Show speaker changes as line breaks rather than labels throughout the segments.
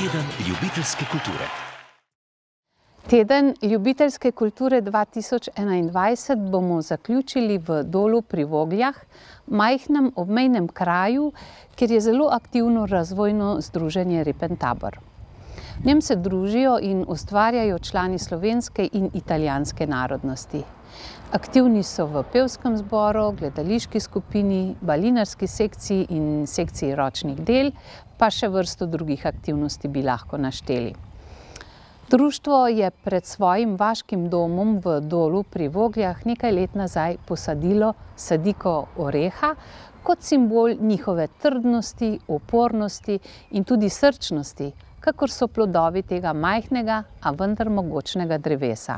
Teden ljubiteljske kulture.
Teden ljubiteljske kulture 2021 bomo zaključili v Dolu pri Vogljah, majhnem obmejnem kraju, kjer je zelo aktivno razvojno združenje Repentabor. V njem se družijo in ustvarjajo člani slovenske in italijanske narodnosti. Aktivni so v pevskem zboru, gledališki skupini, balinarski sekciji in sekciji ročnih del, pa še vrsto drugih aktivnosti bi lahko našteli. Društvo je pred svojim vaškim domom v Dolu pri Vogljah nekaj let nazaj posadilo sadiko oreha kot simbol njihove trdnosti, opornosti in tudi srčnosti, kakor so plodovi tega majhnega, a vendar mogočnega drevesa.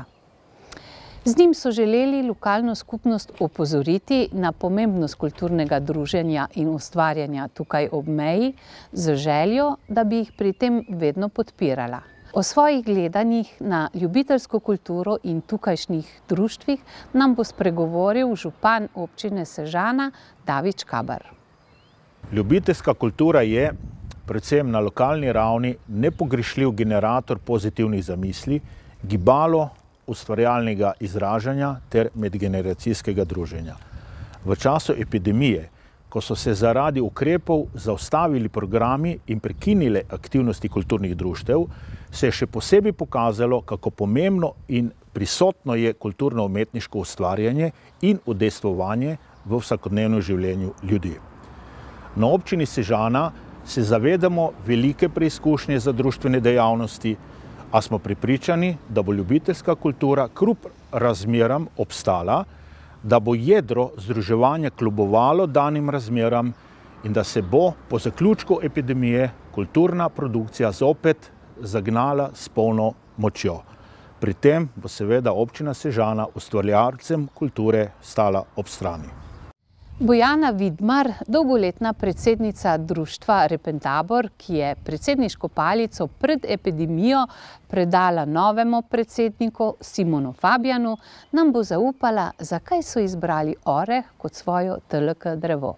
Z njim so želeli lokalno skupnost opozoriti na pomembnost kulturnega druženja in ustvarjanja tukaj ob meji, z željo, da bi jih pri tem vedno podpirala. O svojih gledanjih na ljubiteljsko kulturo in tukajšnjih društvih nam bo spregovoril župan občine Sežana David Škaber.
Ljubiteljska kultura je, predvsem na lokalni ravni, nepogrešljiv generator pozitivnih zamisli, gibalo ustvarjalnega izražanja ter medgeneracijskega druženja. V času epidemije, ko so se zaradi ukrepov zaustavili programi in prekinile aktivnosti kulturnih društev, se je še posebej pokazalo, kako pomembno in prisotno je kulturno-umetniško ustvarjanje in udejstvovanje v vsakodnevnem življenju ljudi. Na občini Sežana se zavedamo velike preizkušnje za društvene dejavnosti, a smo prepričani, da bo ljubiteljska kultura kljub razmeram obstala, da bo jedro združevanja kljubovalo danim razmeram in da se bo po zaključku epidemije kulturna produkcija zopet zagnala s polno močjo. Pri tem bo seveda občina Sežana ustvarjalcem kulture stala ob strani.
Bojana Vidmar, dolgoletna predsednica društva Repentabor, ki je predsedniško palico pred epidemijo predala novemu predsedniku Simonu Fabijanu, nam bo zaupala, zakaj so izbrali oreh kot svojo TLK drevo.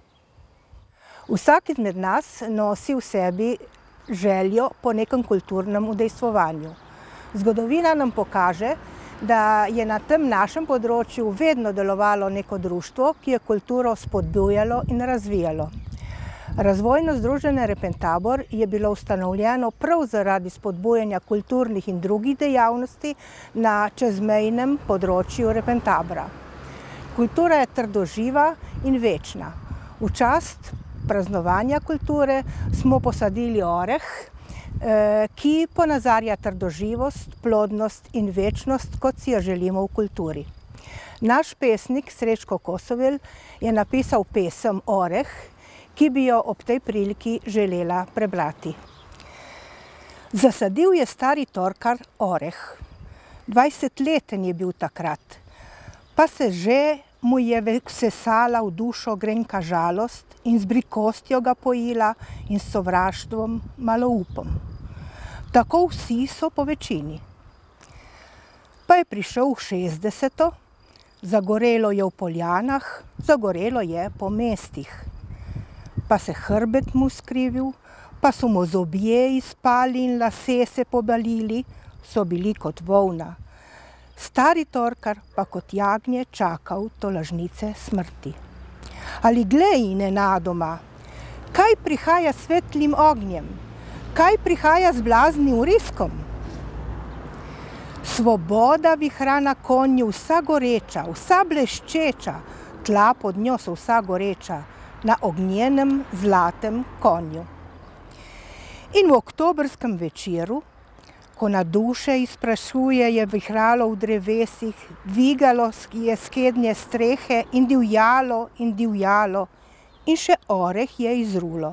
Vsak izmed nas nosi v sebi željo po nekem kulturnem udejstvovanju. Zgodovina nam pokaže, da je na tem našem področju vedno delovalo neko društvo, ki je kulturo spodbujalo in razvijalo. Razvojno združenje Repentabor je bilo ustanovljeno prav zaradi spodbujanja kulturnih in drugih dejavnosti na čezmejnem področju Repentabra. Kultura je trdoživa in večna. V čast praznovanja kulture smo posadili oreh, ki ponazarja trdoživost, plodnost in večnost, kot si jo želimo v kulturi. Naš pesnik Srečko Kosovel je napisal pesem Oreh, ki bi jo ob tej priliki želela prebrati. Zasadil je stari torkar oreh. 20-leten je bil takrat, pa se že mu je vsesala v dušo grenka žalost in z brikostjo ga pojila in s sovraštvom maloupom. Tako vsi so po večini. Pa je prišel v 60. Zagorelo je v poljanah, zagorelo je po mestih. Pa se hrbet mu skrivil, pa so mu zobje izpali in lase se pobalili, so bili kot volna. Stari torkar pa kot jagnje čakal tolažnice smrti. Ali glej nenadoma, kaj prihaja svetlim ognjem? Kaj prihaja z blaznim vriskom? Svoboda vihra na konju, vsa goreča, vsa bleščeča, tla pod njo so vsa goreča, na ognjenem zlatem konju. In v oktobrskem večeru, ko na duše izprašuje, je vihralo v drevesih, dvigalo je skednje strehe in divjalo in še oreh je izrulo.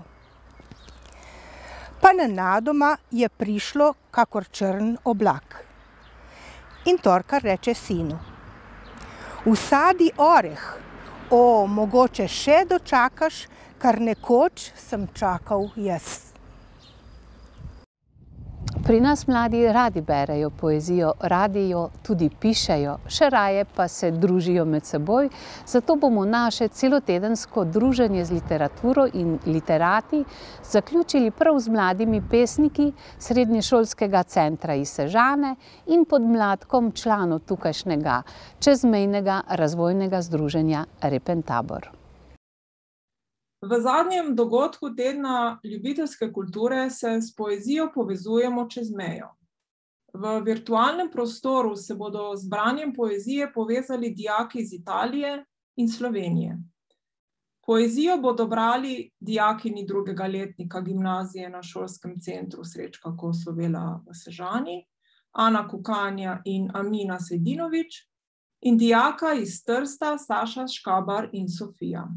Pa nenadoma je prišlo kakor črn oblak. In torkar reče sinu: "Usadi oreh, mogoče še dočakaš, kar nekoč sem čakal jaz."
Pri nas mladi radi berejo poezijo, radi jo tudi pišejo, še raje pa se družijo med seboj, zato bomo naše celotedensko druženje z literaturo in literati zaključili prav z mladimi pesniki Srednješolskega centra iz Sežane in podmladkom članov tukajšnjega čezmejnega razvojnega združenja Repentabor.
V zadnjem dogodku tedna ljubiteljske kulture se s poezijo povezujemo čez mejo. V virtualnem prostoru se bodo z branjem poezije povezali dijaki iz Italije in Slovenije. Poezijo bodo brali dijakini drugega letnika gimnazije na šolskem centru Srečka Kosovela v Sežani, Ana Kukanja in Amina Sejdinović, in dijaka iz Trsta Saša Škabar in Sofija.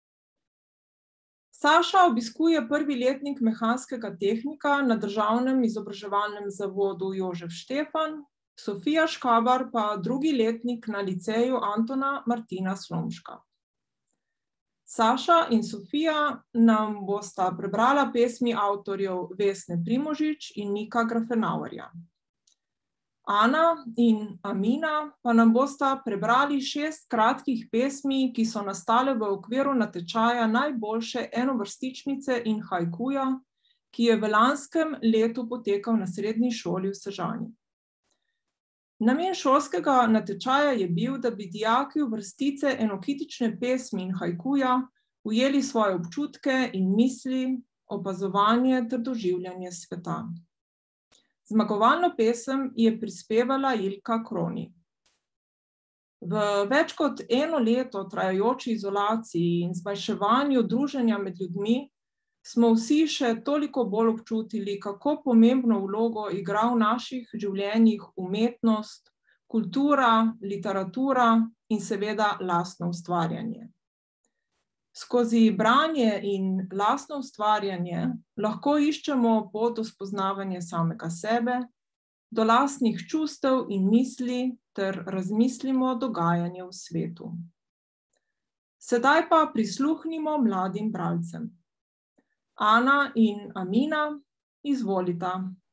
Saša obiskuje prvi letnik mehanskega tehnika na Državnem izobraževalnem zavodu Jožef Štefan, Sofija Škabar pa drugi letnik na liceju Antona Martina Slomška. Saša in Sofija nam bosta prebrala pesmi avtorjev Vesne Primožič in Nika Grafenauerja. Ana in Amina pa nam bosta prebrali 6 kratkih pesmi, ki so nastale v okviru natečaja najboljše enovrstičnice in hajkuja, ki je v lanskem letu potekal na srednji šoli v Sežani. Namen šolskega natečaja je bil, da bi dijaki v vrstice enokitične pesmi in hajkuja ujeli svoje občutke in misli, opazovanje ter doživljanje sveta. Zmagovalno pesem je prispevala Ilka Kroni. V več kot 1 leto trajajoči izolaciji in zmanjševanju druženja med ljudmi smo vsi še toliko bolj občutili, kako pomembno vlogo igra v naših življenjih umetnost, kultura, literatura in seveda lastno ustvarjanje. Skozi branje in lastno ustvarjanje lahko iščemo pot do spoznavanja samega sebe, do lastnih čustev in misli ter razmislimo o dogajanju v svetu. Sedaj pa prisluhnimo mladim bralcem. Ana in Amina, izvolita.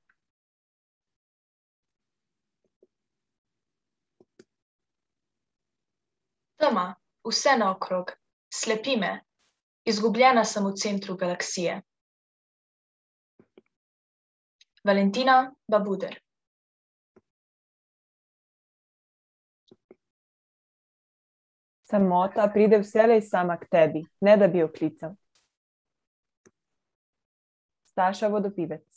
Tema, vse naokrog. Slepi me, izgubljena sem v centru galaksije. Valentina Babuder.
Samota pride vselej sama k tebi, ne da bi jo klical. Staša Vodopivec.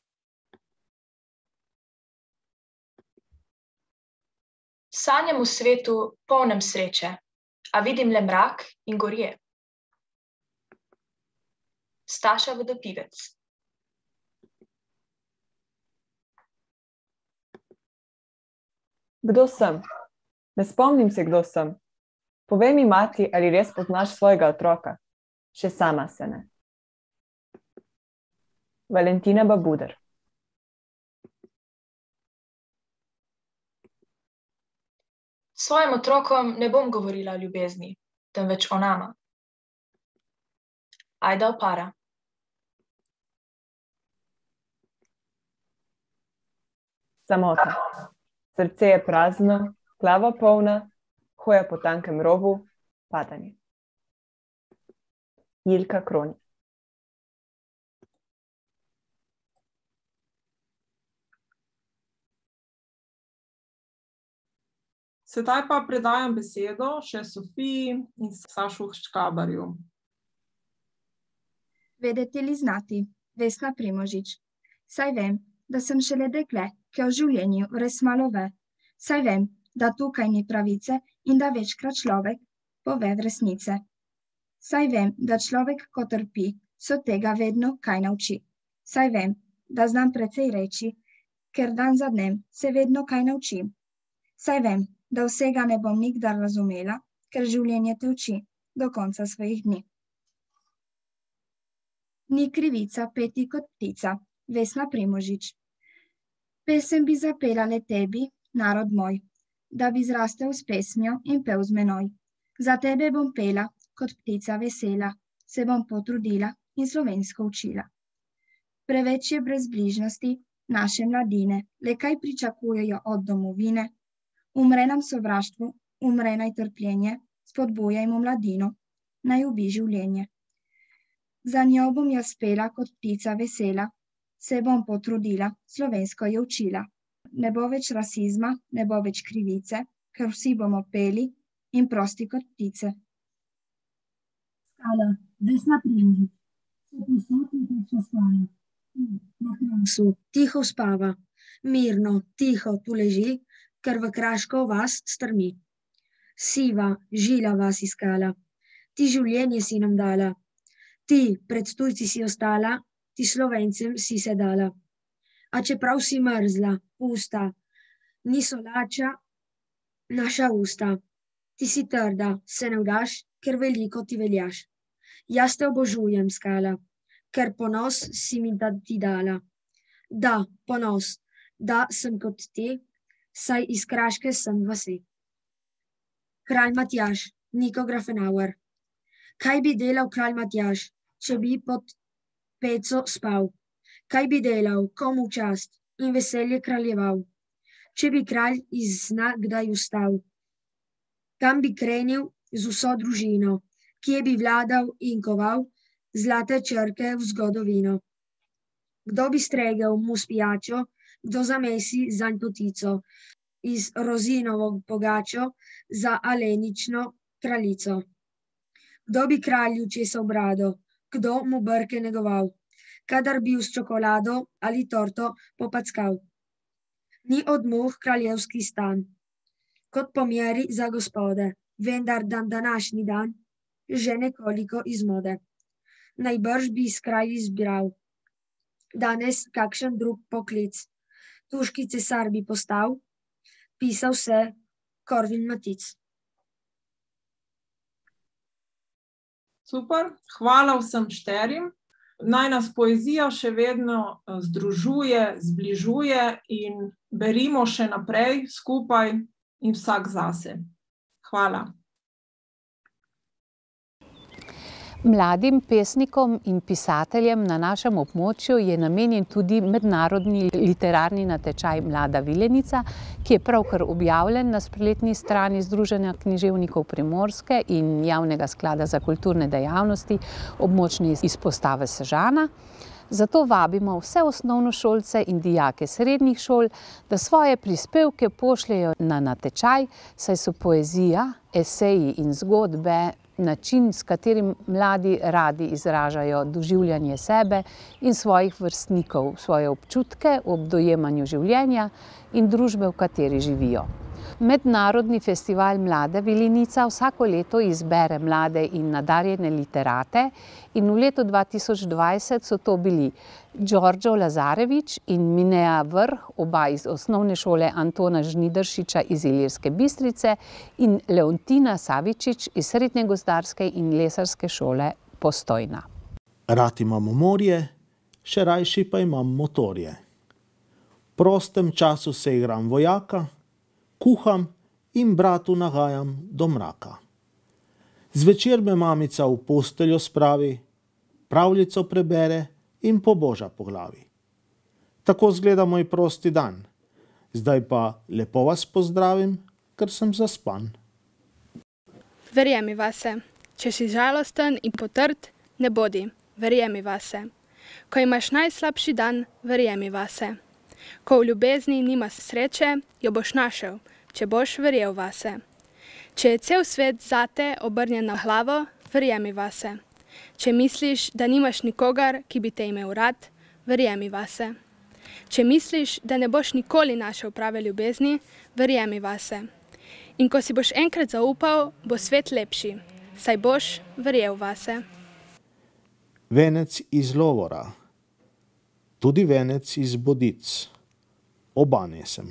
Sanjam v svetu polnem sreče, a vidim le mrak in gorje. Staša Vodopivec.
Kdo sem? Ne spomnim se, kdo sem. Povej mi, mati, ali res poznaš svojega otroka? Še sama se ne. Valentina Babuder.
Svojim otrokom ne bom govorila o ljubezni, temveč o nama. Ajda Opara.
Samota. Srce je prazno, glava polna, hoja po tankem robu, padanje. Ilka Kroni.
Sedaj pa predajam besedo še Sofiji in Sašu Škabarju.
Vedeti li znati, Vesna Primožič. Saj vem, da sem šele dekle, ki o življenju res malo ve. Saj vem, da tukaj ni pravice in da večkrat človek pove v resnice. Saj vem, da človek, ko trpi, se od tega vedno kaj nauči. Saj vem, da znam precej reči, ker dan za dnem se vedno kaj naučim. Saj vem, da vsega ne bom nikdar razumela, ker življenje te uči do konca svojih dni. Ni krivica peti kot ptica, Vesna Primožič. Pesem bi zapela le tebi, narod moj, da bi zrastel s pesmijo in pel z menoj. Za tebe bom pela, kot ptica vesela, se bom potrudila in slovensko učila. Preveč je brezbrižnosti naše mladine, le kaj pričakujejo od domovine. Umre nam sovraštvo, umre naj trpljenje, spodbujajmo mladino, naj ljubi življenje. Za njo bom jaz pela kot ptica vesela, se bom potrudila, slovensko je učila. Ne bo več rasizma, ne bo več krivice, ker vsi bomo peli in prosti kot ptice.
Skala, Vesna Primožič, se prisotni teče skala. Na krasu tiho spava, mirno, tiho tu leži, ker v kraško vas strmi. Siva, žila vas iskala, ti življenje si nam dala, ti pred tujci si ostala, ti Slovencem si se dala. A čeprav si mrzla, pusta, niso lača naša usta. Ti si trda, se ne vdaš, ker veliko ti veljaš. Jaz te obožujem, skala, ker ponos si mi ti dala. Da, ponos, da sem kot ti, saj iz kraške sem vasi. Kralj Matjaž, Niko Grafenauer. Kaj bi delal kralj Matjaž, če bi pod peco spal? Kaj bi delal, komu čast in veselje kraljeval? Če bi kralj iz sna kdaj vstal? Kam bi krenil z vso družino? Kje bi vladal in koval zlate črke v zgodovino? Kdo bi stregel mu spijačo, kdo zamesi zanj potico, iz rozinovo pogačo za alenično kraljico? Kdo bi kralju česal brado, kdo mu brke negoval, kadar bil s čokolado ali torto popackal? Ni od muh kraljevski stan, kot po meri za gospode, vendar dan današnji dan že nekoliko izmode. Najbrž bi iz kraj izbral danes kakšen drug poklic. Turški cesar bi postal, pisal se Korvin Matic.
Super, hvala vsem šterim. Naj nas poezija še vedno združuje, zbližuje in berimo še naprej skupaj in vsak zase. Hvala.
Mladim pesnikom in pisateljem na našem območju je namenjen tudi mednarodni literarni natečaj Mlada Vilenica, ki je pravkar objavljen na spletni strani Združenja književnikov Primorske in Javnega sklada za kulturne dejavnosti območne izpostave Sežana. Zato vabimo vse osnovnošolce in dijake srednjih šol, da svoje prispevke pošljejo na natečaj, saj so poezija, eseji in zgodbe način, s katerim mladi radi izražajo doživljanje sebe in svojih vrstnikov, svoje občutke ob dojemanju življenja in družbe, v kateri živijo. Mednarodni festival Mlada Vilenica vsako leto izbere mlade in nadarjene literate in v letu 2020 so to bili Đorđo Lazarević in Minea Vrh, oba iz osnovne šole Antona Žnidaršiča iz Ilirske Bistrice in Leontina Savičić iz Srednje gozdarske in lesarske šole Postojna.
Rad imamo morje, še rajši pa imam motorje. V prostem času se igram vojaka, kuham in bratu nagajam do mraka. Zvečer me mamica v posteljo spravi, pravljico prebere in poboža po glavi. Tako izgleda moj prosti dan. Zdaj pa lepo vas pozdravim, ker sem zaspan.
Verjemi vase. Če si žalosten in potrt, ne bodi. Verjemi vase. Ko imaš najslabši dan, verjemi vase. Ko v ljubezni nima sreče, jo boš našel, če boš verjel vase. Če je cel svet zate obrnjen na glavo, verjemi vase. Če misliš, da nimaš nikogar, ki bi te imel rad, verjemi vase. Če misliš, da ne boš nikoli našel prave ljubezni, verjemi vase. In ko si boš enkrat zaupal, bo svet lepši, saj boš verjel vase.
Venec iz Lovora, tudi venec iz Bodic. Oba nesem.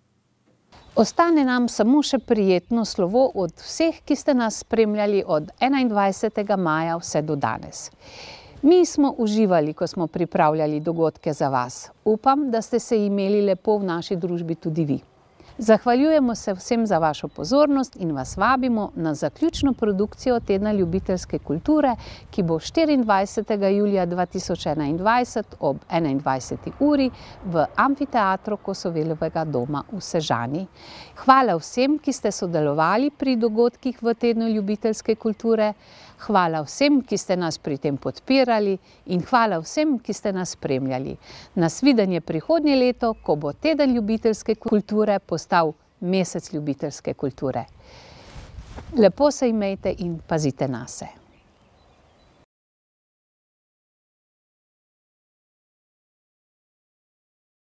Ostane nam samo še prijetno slovo od vseh, ki ste nas spremljali od 21. maja vse do danes. Mi smo uživali, ko smo pripravljali dogodke za vas. Upam, da ste se imeli lepo v naši družbi tudi vi. Zahvaljujemo se vsem za vašo pozornost in vas vabimo na zaključno produkcijo Tedna ljubiteljske kulture, ki bo 24. julija 2021 ob 21. uri v Amfiteatru Kosovelovega doma v Sežani. Hvala vsem, ki ste sodelovali pri dogodkih v Tednu ljubiteljske kulture. Hvala vsem, ki ste nas pri tem podpirali in hvala vsem, ki ste nas spremljali. Nasvidenje prihodnje leto, ko bo Teden ljubiteljske kulture postal Mesec ljubiteljske kulture. Lepo se imejte in pazite nase.